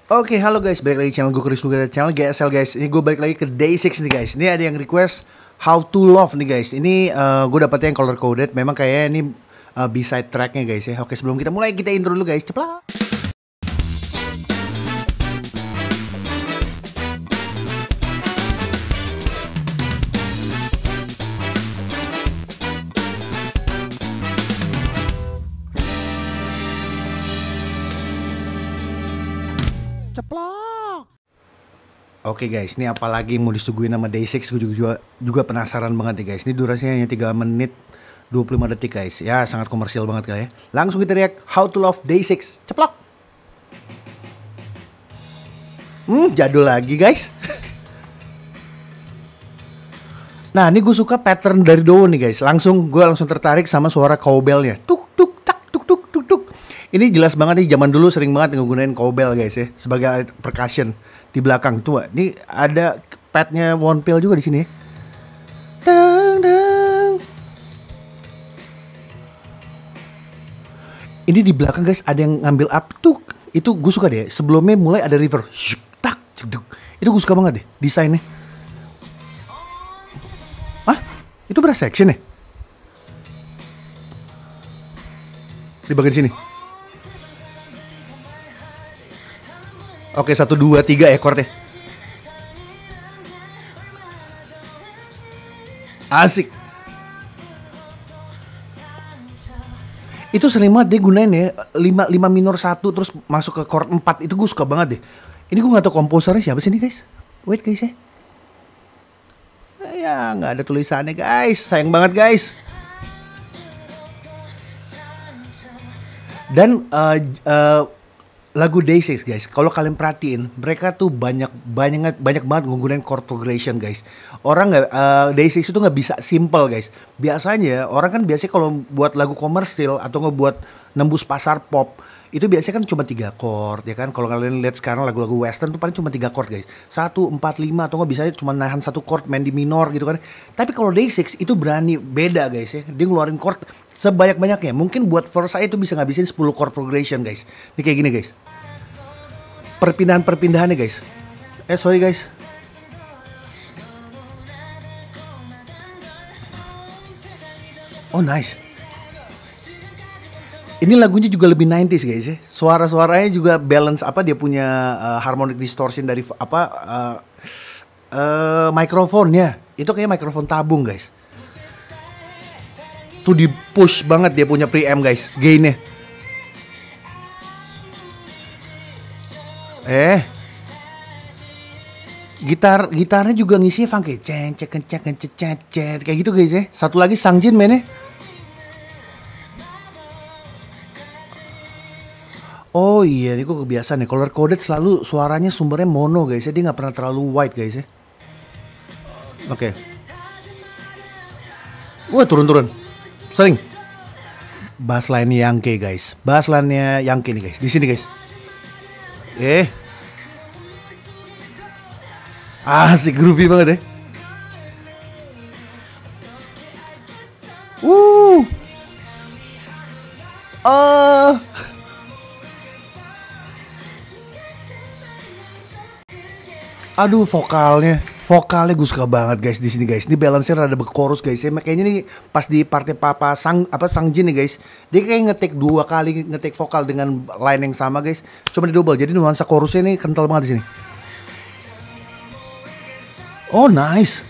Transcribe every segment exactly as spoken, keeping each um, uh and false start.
Oke, halo guys, balik lagi channel gue Chris Luga, channel G S L guys. Ini gue balik lagi ke Day enam nih guys. Ini ada yang request How to Love nih guys. Ini uh, gue dapetnya yang color coded. Memang kayaknya ini uh, B-side tracknya guys ya. Oke, sebelum kita mulai kita intro dulu guys. Ceplak. Ceplok. Oke guys, ini apalagi mau disuguhin sama Day enam, gue juga, juga, juga penasaran banget nih guys. Ini durasinya hanya tiga menit dua puluh lima detik guys. Ya sangat komersial banget kali ya. Langsung kita react How to Love Day enam. Ceplok. Hmm, jadul lagi guys. Nah ini gue suka pattern dari Dowo nih guys. Langsung gue langsung tertarik sama suara cowbellnya. Tuk tuk tak tuk tuk tuk tuk. Ini jelas banget nih, zaman dulu sering banget nggunain cowbell guys ya sebagai percussion di belakang tuh. Ini ada padnya Wonpil juga di sini. Dang, dang. Ini di belakang guys ada yang ngambil up tuh. Itu gue suka deh. Sebelumnya mulai ada river. Tak, ceduk. Itu gue suka banget deh desainnya. Hah? Itu brass section ya? Di bagian sini. Oke, satu, dua, tiga ya chordnya. Asik. Itu sering banget dia gunain ya, lima, lima minor satu terus masuk ke chord empat. Itu gue suka banget deh. Ini gue gak tau komposernya siapa sih nih guys. Wait guys ya. Ya gak ada tulisannya guys. Sayang banget guys. Dan uh, uh, lagu Day enam guys, kalau kalian perhatiin, mereka tuh banyak banyak banyak banget menggunakan chord progression guys. Orang nggak uh, Day enam itu nggak bisa simple guys. Biasanya orang kan biasanya kalau buat lagu komersil atau ngebuat nembus pasar pop itu biasanya kan cuma tiga chord ya kan. Kalau kalian lihat sekarang lagu-lagu western tuh paling cuma tiga chord guys. Satu, empat, lima atau nggak biasanya cuma nahan satu chord main di minor gitu kan. Tapi kalau Day enam itu berani beda guys ya. Dia ngeluarin chord sebanyak-banyaknya. Mungkin buat verse saya itu bisa ngabisin sepuluh chord progression guys. Ini kayak gini guys. Perpindahan-perpindahannya guys. Eh sorry guys. Oh nice. Ini lagunya juga lebih sembilan puluhan guys ya. Suara-suaranya juga balance apa, dia punya uh, harmonic distortion dari apa uh, uh, mikrofonnya. Itu kayak mikrofon tabung guys. Tuh di push banget dia punya preamp guys, gainnya. Eh, gitar gitarnya juga ngisinya funky, ceng cek cek cek cek kayak gitu guys ya. Satu lagi Sangjin mainnya. Oh iya, ini kok kebiasaan nih. Color coded selalu suaranya sumbernya mono guys ya. Dia nggak pernah terlalu white guys ya. Oke. Okay. Wah turun-turun. Sering. Bass line Yankee guys. Bass line-nya Yankee nih guys. Di sini guys. Eh. Asik, groovy banget deh. Uh. Uh. Aduh, vokalnya. Vokalnya gue suka banget guys di sini guys. Ini balance-nya rada berchorus guys ya. Kayaknya nih pas di partnya Papa Sang apa Sangjin nih guys. Dia kayak ngetik dua kali ngetik vokal dengan line yang sama guys. Coba di double. Jadi nuansa chorusnya ini kental banget di sini. Oh nice.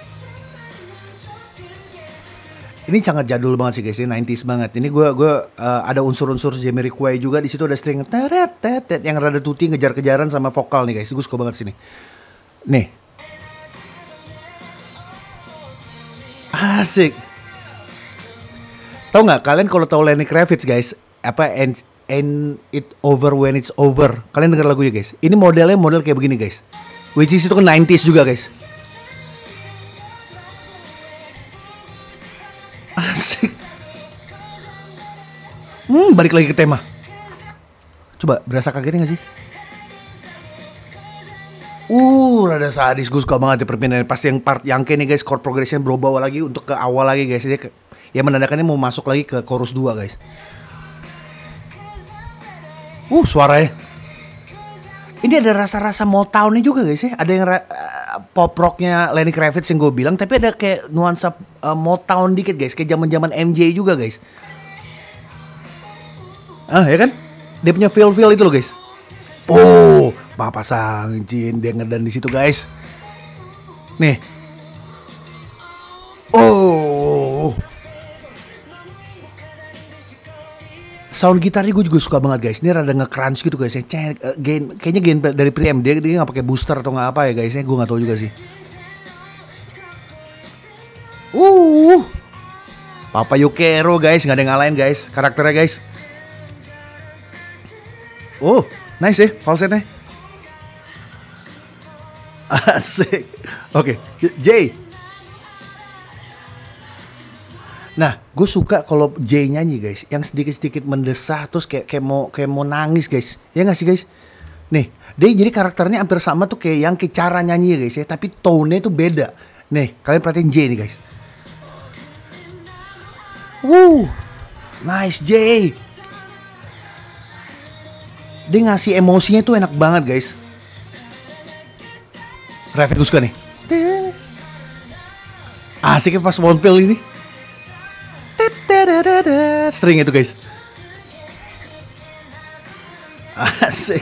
Ini sangat jadul banget sih guys, ini sembilan puluhan banget. Ini gue gue uh, ada unsur-unsur Jamiroquai juga di situ, ada string teret teret yang rada tuti ngejar-kejaran sama vokal nih guys. Gue suka banget sini. Nih. Asik. Tahu nggak kalian kalau tahu Lenny Kravitz guys, apa and and it over when it's over. Kalian dengar lagunya guys. Ini modelnya model kayak begini guys. Which is itu kan sembilan puluhan juga guys. Asik. Hmm, balik lagi ke tema. Coba berasa kagetnya gak sih? Uh, rada sadis. Gue suka banget ya perpindahan. Pas yang part yang nih guys, chord progression berubah lagi untuk ke awal lagi guys. Dia ke, ya menandakannya mau masuk lagi ke chorus dua guys. Uh, suaranya. Ini ada rasa-rasa Motown-nya juga guys ya. Ada yang ra- uh, pop rocknya Lenny Kravitz yang gue bilang, tapi ada kayak nuansa uh, Motown dikit guys, kayak zaman-zaman M J juga guys. Ah ya kan? Dia punya feel-feel itu loh guys. Oh, Papa Sang Jin dia ngedan di situ guys. Nih. Oh. Sound gitarnya gue juga suka banget guys. Ini rada nge-crunch gitu guys. Cek, uh, gain, kayaknya gain dari preamp dia dia nggak pakai booster atau nggak apa ya guys. Gue nggak tahu juga sih. Uh, Papa Yukero guys, nggak ada yang ngalahin guys. Karakternya guys. Oh, nice ya falsetnya. Asik. Oke, okay. Jay. Nah, gue suka kalau Jay nyanyi guys, yang sedikit-sedikit mendesah terus kayak kayak mau kayak mau nangis guys, ya nggak sih guys? Nih, dia jadi karakternya hampir sama tuh kayak yang kayak cara nyanyi ya guys ya, tapi tone-nya tuh beda. Nih, kalian perhatiin Jay nih guys. Woo, nice Jay. Dia ngasih emosinya tuh enak banget guys. Refit gue suka nih. Asiknya pas Monpil ini. String itu guys. Asik.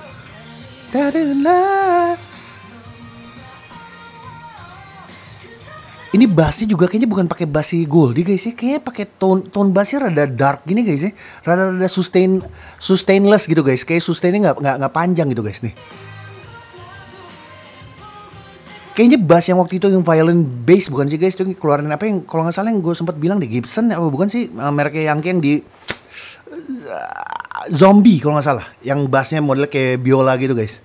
Ini bassnya juga kayaknya bukan pakai bass Goldie guys ya, kayaknya pakai tone tone bassnya rada dark gini guys ya, rada rada sustain sustainless gitu guys, kayak sustainnya nggak nggak nggak panjang gitu guys nih. Kayaknya bass yang waktu itu yang violin bass bukan sih guys, itu keluarin apa yang kalau nggak salah yang gue sempat bilang di Gibson apa bukan sih, mereknya yang yang di uh, Zombie kalau nggak salah, yang bassnya modelnya kayak biola gitu guys.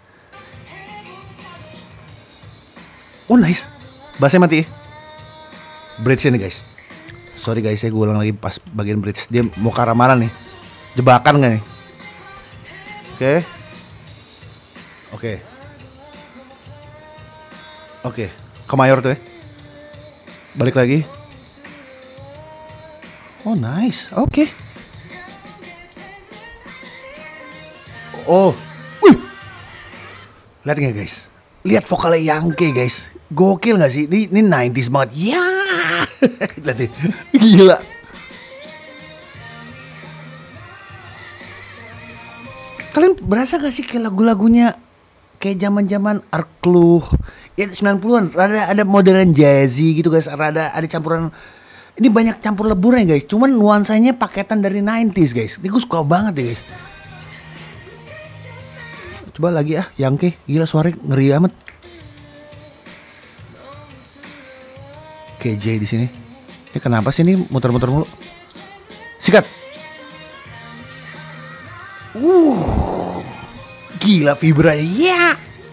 Oh nice, bassnya mati ya. Bridge ini guys, sorry guys ya gue ulang lagi pas bagian bridge, dia mau ke arah mana nih, jebakan gak nih? Oke, okay. oke. Okay. Oke, okay. Ke mayor tuh ya. Balik lagi. Oh nice, oke. Okay. Oh, wih. Lihat nggak guys? Lihat vokalnya Yangke guys. Gokil nggak sih? Ini, ini nineties banget. Ya, lihat nih, gila. Kalian berasa gak sih kayak lagu-lagunya kayak zaman-zaman Arklug ya sembilan puluhan, rada ada modern jazzy gitu guys, rada ada campuran, ini banyak campur leburnya guys, cuman nuansanya paketan dari nineties guys. Ini gue suka banget ya guys. Coba lagi ah, Yangke, gila suaranya ngeri amat. K J di sini. Ini kenapa sih ini muter-muter mulu? Sikat. Uh. Gila vibranya. Yeah.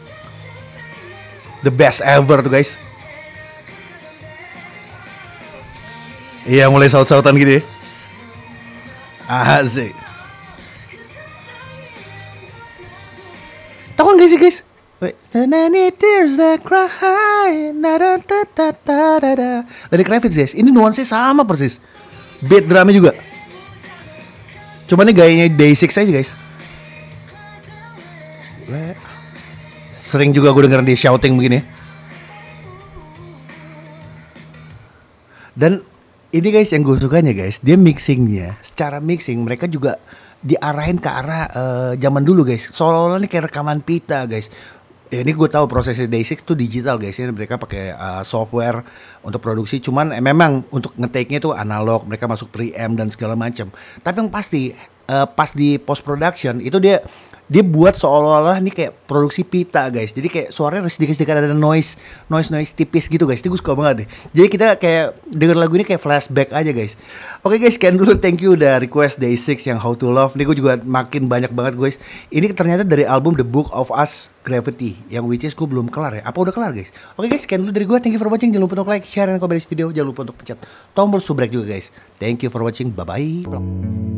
The best ever tuh guys. Iya mulai saut-sautan gitu ya. Asik. Tahu gak sih guys? Dari Kravitz guys. Ini nuansanya sama persis. Beat drumnya juga. Cuma nih gayanya Day six aja guys. Sering juga gue dengerin dia shouting begini. Dan ini guys yang gue sukanya guys, dia mixingnya, secara mixing mereka juga diarahin ke arah uh, zaman dulu guys. Seolah-olah ini kayak rekaman pita guys. Ya, ini gue tahu prosesnya Day six tuh digital guys. Ini mereka pakai uh, software untuk produksi. Cuman eh, memang untuk nge-take-nya tuh analog. Mereka masuk preamp dan segala macam. Tapi yang pasti uh, pas di post production itu dia dia buat seolah-olah ini kayak produksi pita guys. Jadi kayak suaranya sedikit-sedikit ada noise, noise noise tipis gitu guys. Itu gue suka banget deh. Jadi kita kayak denger lagu ini kayak flashback aja guys. Oke guys, sekian dulu, thank you udah request Day six yang How to Love. Ini gue juga makin banyak banget guys. Ini ternyata dari album The Book of Us Gravity, yang which is gue belum kelar ya. Apa udah kelar guys? Oke guys, sekian dulu dari gue. Thank you for watching. Jangan lupa untuk like, share, dan komen di video. Jangan lupa untuk pencet tombol subscribe juga guys. Thank you for watching. Bye bye.